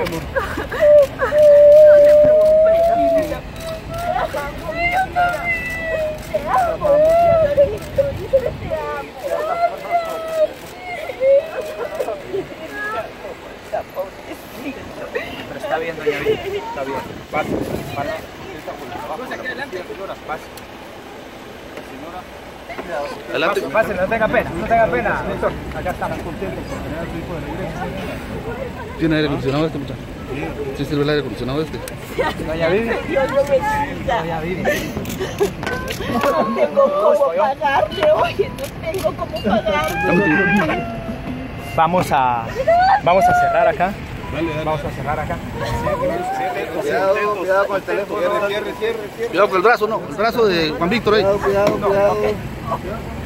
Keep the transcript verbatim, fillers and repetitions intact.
amor. Te amo, Lorito, te amo. Pero está bien, doña Vida, está bien. Pase, pase. Pase, aquí adelante. Señora, pase. Señora. Adelante. Pase, pase, no tenga pena, no tenga pena. Doctor, acá estamos contentos por tener a su hijo de la iglesia. ¿Tiene aire acondicionado este muchacho? ¿Sí sirve el aire acondicionado este? Doña Vivi. Dios lo bendiga. Doña Vivi. No tengo cómo pagarle, oye, no tengo cómo pagarle. Vamos a, vamos a cerrar acá. Dale, dale. Vamos a cerrar acá. Cuidado, cuidado con el teléfono. Cierre, cierre, cierre. Cuidado con el brazo, no, el brazo de Juan Víctor ahí. Cuidado, cuidado, cuidado.